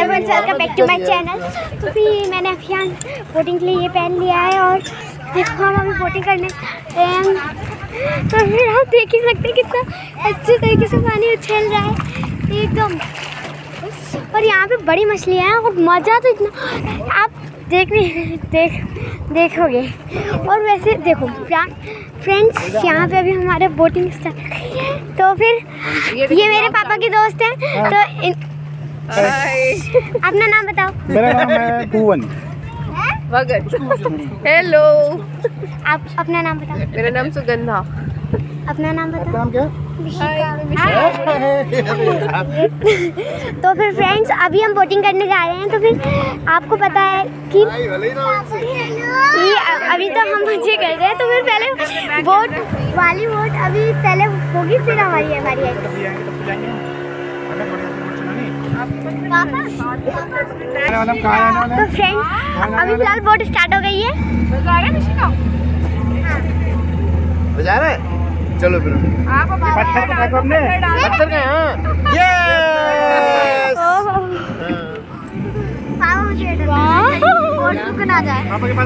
Welcome back to my channel. तो फिर मैंने अभियान बोटिंग के लिए ये पहन लिया है और देखो हम अभी बोटिंग करने तो फिर आप देख ही सकते हैं कितना अच्छे तरीके से पानी उछल रहा है एकदम। और यहाँ पे बड़ी मछलियाँ हैं और मज़ा तो इतना आप देखोगे। और वैसे देखो फ्रेंड्स यहाँ पे अभी हमारे बोटिंग स्टार्ट। तो फिर ये मेरे पापा के दोस्त हैं। तो अपना नाम बताओ। मेरा नाम है भुवन भगत। हेलो। आप अपना नाम बताओ। मेरा नाम सुगंधा। अपना नाम बताओ। नाम क्या? तो फिर फ्रेंड्स अभी हम बोटिंग करने जा रहे हैं। तो फिर आपको पता है कि ये अभी तो हम मजे कर रहे हैं। तो फिर पहले बोट वाली बोट अभी पहले होगी फिर हमारी आएगी। तो फ्रेंड्स अभी फिलहाल बोट स्टार्ट हो गई है। बजा रहे? चलो फिर पत्थर को अपने पत्थर का यस पापा मुझे बोट रुक ना जाए। पापा के पास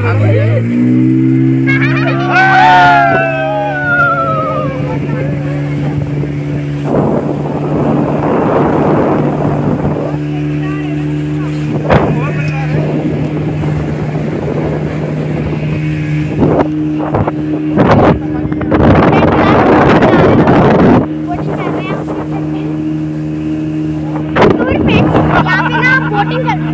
बोटिंग